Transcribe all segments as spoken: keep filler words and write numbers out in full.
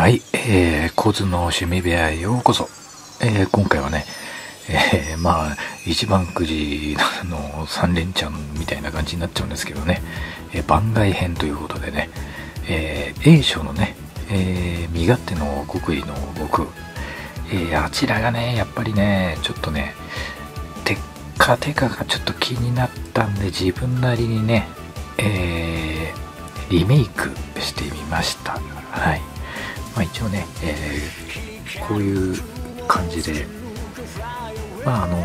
はい、えー、コズの趣味部屋へようこそ。えー、今回はね、えー、まあ一番くじのさん連チャンみたいな感じになっちゃうんですけどね、えー、番外編ということでね、えー、A 賞のね、えー、身勝手の極意の僕、えー、あちらがねやっぱりねちょっとねテッカテカがちょっと気になったんで、自分なりにね、えー、リメイクしてみました。はい、まあ、一応ね、えー、こういう感じで、まああの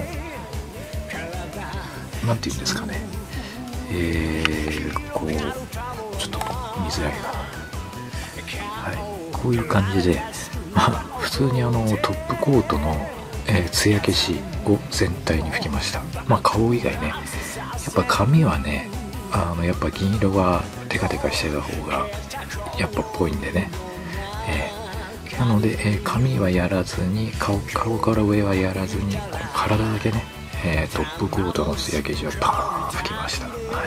ー、なんていうんですかね、えー、こうちょっと見づらいかな、はい、こういう感じで、まあ、普通にあのトップコートの、えー、艶消しを全体に吹きました。まあ顔以外ね、やっぱ髪はね、あのやっぱ銀色はテカテカしてた方がやっぱっぽいんでね、えー、なので、えー、髪はやらずに 顔, 顔から上はやらずに体だけね、えー、トップコートの艶消しをパーン吹きました。はい、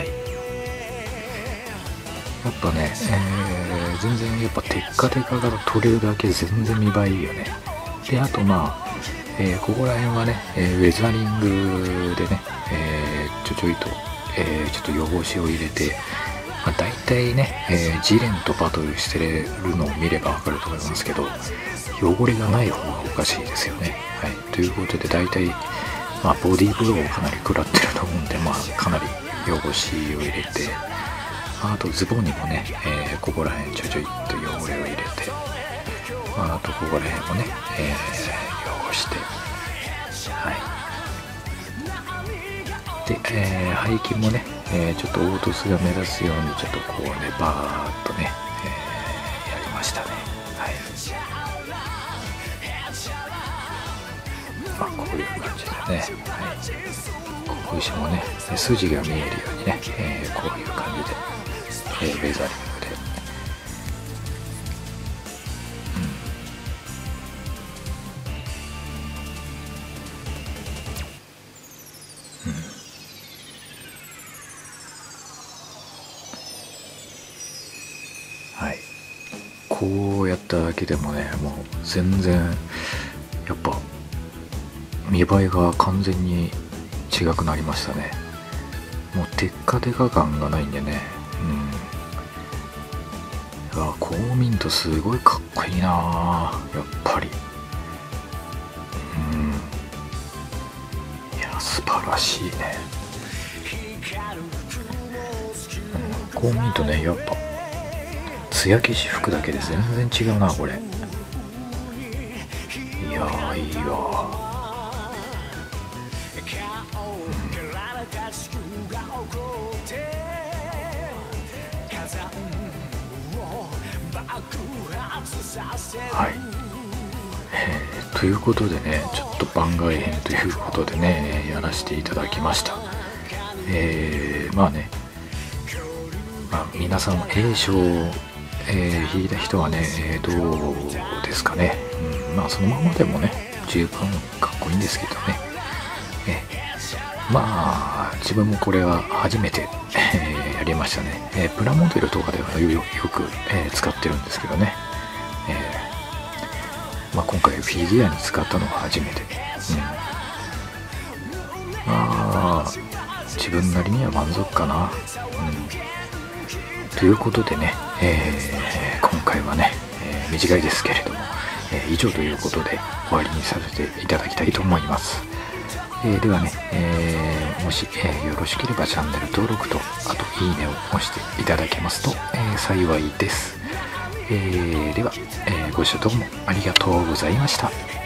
やっぱね、えー、全然やっぱテッカテカが取れるだけ全然見栄えいいよね。であとまあ、えー、ここら辺はね、えー、ウェザリングでね、えー、ちょちょいと、えー、ちょっと汚しを入れて、まあ、大体ね、えー、ジレンとバトルしてるのを見ればわかると思いますけど、汚れがない方がおかしいですよね。はい、ということで大体、まあ、ボディーブローをかなり食らってると思うんで、まあ、かなり汚しを入れて、あとズボンにもね、えー、ここら辺ちょちょいっと汚れを入れて、まあ、あとここら辺もね、えー、汚して、はい、で、えー、背筋もね、えー、ちょっと凹凸が目立つようにちょっとこうねバーッとね、えー、やりましたね。はい、まあこういう感じでね、はい、拳もね筋が見えるようにね、えー、こういう感じで、えー、レザリングで、うんうんはい、こうやっただけでもね、もう全然やっぱ見栄えが完全に違くなりましたね。もうテッカテカ感がないんでね、うん、いやコーミントすごいかっこいいなやっぱり、うん、いや素晴らしいね、うん、コーミントねやっぱ艶消し服だけで全然違うなこれ。いやーいいわ、うん、はい、えー、ということでねちょっと番外編ということでねやらせていただきました。えー、まあね、まあ、皆さん A 賞えー、引いた人はね、えー、どうですかね、うん、まあそのままでもね十分かっこいいんですけどね、えー、まあ自分もこれは初めて、えー、やりましたね、えー、プラモデルとかではよ、よく、えー、使ってるんですけどね、えーまあ、今回フィギュアに使ったのが初めて、うん、まあ自分なりには満足かな、うん、ということでね、えー、今回はね、えー、短いですけれども、えー、以上ということで終わりにさせていただきたいと思います。えー、ではね、えー、もし、えー、よろしければチャンネル登録とあといいねを押していただけますと、えー、幸いです。えー、では、えー、ご視聴どうもありがとうございました。